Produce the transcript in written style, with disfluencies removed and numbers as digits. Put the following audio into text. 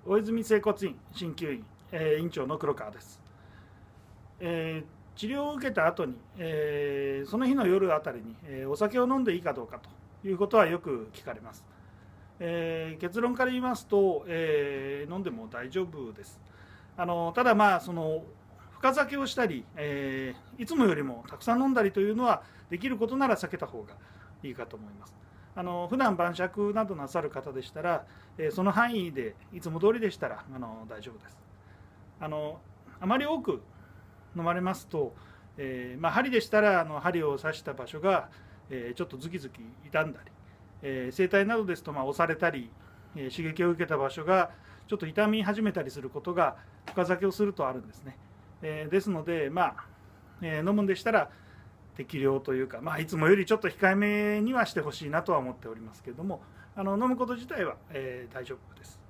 大泉整骨院鍼灸院、院長の黒川です。治療を受けた後に、その日の夜あたりに、お酒を飲んでいいかどうかということはよく聞かれます。結論から言いますと、飲んでも大丈夫です。ただ深酒をしたり、いつもよりもたくさん飲んだりというのはできることなら避けた方がいいかと思います。普段晩酌などなさる方でしたら、その範囲でいつも通りでしたら大丈夫です。あまり多く飲まれますと、針でしたら針を刺した場所が、ちょっとズキズキ痛んだり、整体などですと押されたり、刺激を受けた場所がちょっと痛み始めたりすることが深酒をするとあるんですね。ですので、飲むんでしたら適量というか、いつもよりちょっと控えめにはしてほしいなとは思っておりますけれども、飲むこと自体は、大丈夫です。